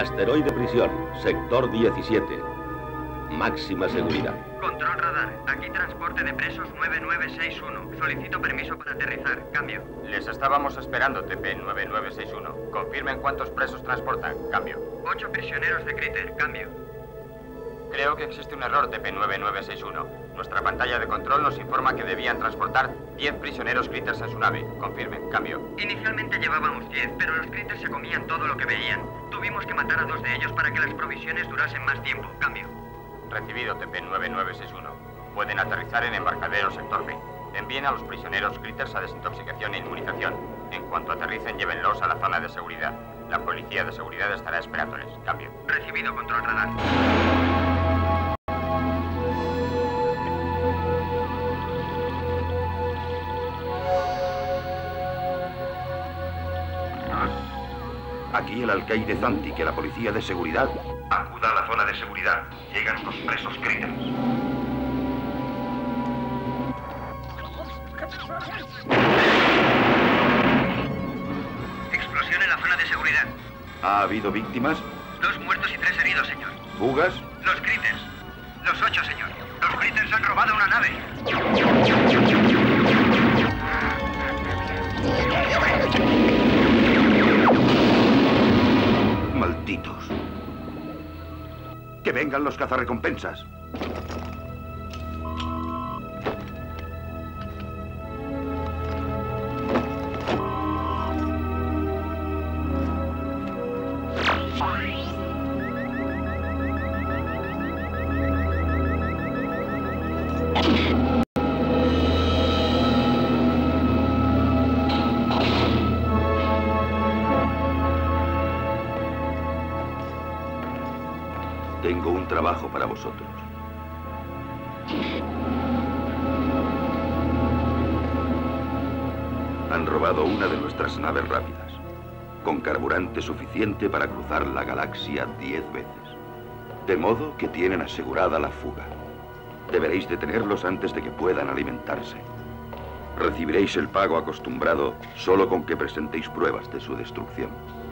Asteroide Prisión, sector 17. Máxima seguridad. Control radar. Aquí transporte de presos 9961. Solicito permiso para aterrizar. Cambio. Les estábamos esperando, TP-9961. Confirmen cuántos presos transportan. Cambio. 8 prisioneros de Critter. Cambio. Creo que existe un error, TP-9961. Nuestra pantalla de control nos informa que debían transportar 10 prisioneros Critters en su nave. Confirmen. Cambio. Inicialmente llevábamos 10, pero los Critters se comían todo lo que veían. Tuvimos que matar a 2 de ellos para que las provisiones durasen más tiempo. Cambio. Recibido, TP-9961. Pueden aterrizar en embarcadero sector B. Envíen a los prisioneros Critters a desintoxicación e inmunización. En cuanto aterricen, llévenlos a la zona de seguridad. La policía de seguridad estará esperándoles. Cambio. Recibido, control radar. Aquí el alcaide Zanti, que la policía de seguridad acuda a la zona de seguridad. Llegan los presos Critters. Explosión en la zona de seguridad. ¿Ha habido víctimas? 2 muertos y 3 heridos, señor. ¿Fugas? Los Critters. Los 8, señor. Los Critters han robado una nave. Malditos. Que vengan los cazarrecompensas. Tengo un trabajo para vosotros. Han robado una de nuestras naves rápidas, con carburante suficiente para cruzar la galaxia 10 veces. De modo que tienen asegurada la fuga. Deberéis detenerlos antes de que puedan alimentarse. Recibiréis el pago acostumbrado solo con que presentéis pruebas de su destrucción.